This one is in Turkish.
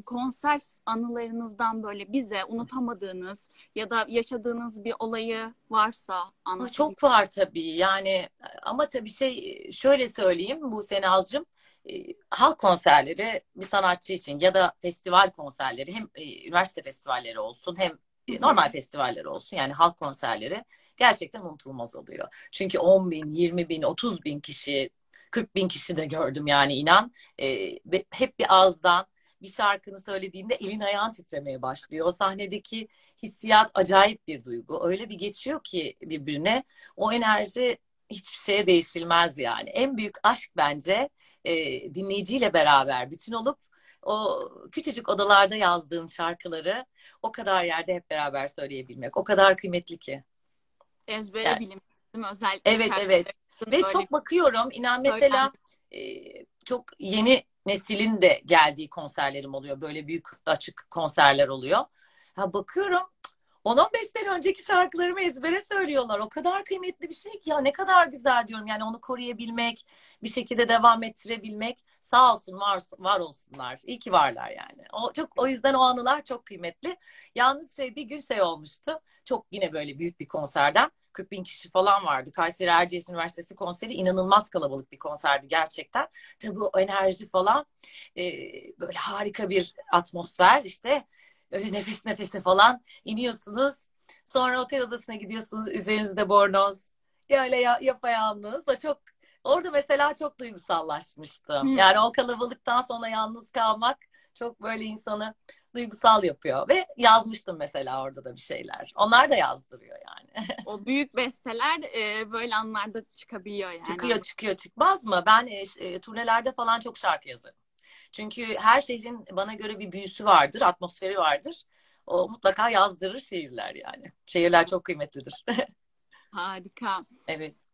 Konser anılarınızdan böyle bize unutamadığınız ya da yaşadığınız bir olayı varsa anlatabilir. Çok var tabii yani, ama tabii şöyle söyleyeyim bu Senazcığım, halk konserleri bir sanatçı için ya da festival konserleri, hem üniversite festivalleri olsun hem Hı hı. normal festivaller olsun, yani halk konserleri gerçekten unutulmaz oluyor. Çünkü 10 bin, 20 bin, 30 bin kişi, 40 bin kişi de gördüm yani, inan. Ve hep bir ağızdan bir şarkını söylediğinde elin ayağın titremeye başlıyor. O sahnedeki hissiyat acayip bir duygu. Öyle bir geçiyor ki birbirine. O enerji hiçbir şeye değişilmez yani. En büyük aşk bence dinleyiciyle beraber bütün olup o küçücük odalarda yazdığın şarkıları o kadar yerde hep beraber söyleyebilmek. O kadar kıymetli ki. Ezbere Yani, bilin değil mi? Özellikle evet, evet. şarkıların Ve böyle çok bakıyorum, inan mesela söylenmesi. e, çok yeni neslin de geldiği konserlerim oluyor. Böyle büyük açık konserler oluyor. Ha, bakıyorum 10-15 sene önceki şarkılarımı ezbere söylüyorlar. O kadar kıymetli bir şey ki, ya ne kadar güzel diyorum. Yani onu koruyabilmek, bir şekilde devam ettirebilmek. Sağ olsun, var olsunlar. İyi ki varlar yani. O yüzden o anılar çok kıymetli. Yalnız bir gün olmuştu. Çok yine böyle büyük bir konserden. 40 bin kişi falan vardı. Kayseri Erciyes Üniversitesi konseri inanılmaz kalabalık bir konserdi gerçekten. Tabii o enerji falan, e, böyle harika bir atmosfer işte. Öyle nefes nefese falan iniyorsunuz. Sonra otel odasına gidiyorsunuz. Üzerinizde bornoz. Öyle yapayalnız. Orada mesela çok duygusallaşmıştım. Hı. Yani o kalabalıktan sonra yalnız kalmak çok böyle insanı duygusal yapıyor. Ve yazmıştım mesela orada da bir şeyler. Onlar da yazdırıyor yani. O büyük besteler böyle anlarda çıkabiliyor yani. Çıkıyor, çıkıyor, çıkmaz mı? Ben turnelerde falan çok şarkı yazarım. Çünkü her şehrin bana göre bir büyüsü vardır, atmosferi vardır. O mutlaka yazdırır şehirler yani. Şehirler çok kıymetlidir. Harika. Evet.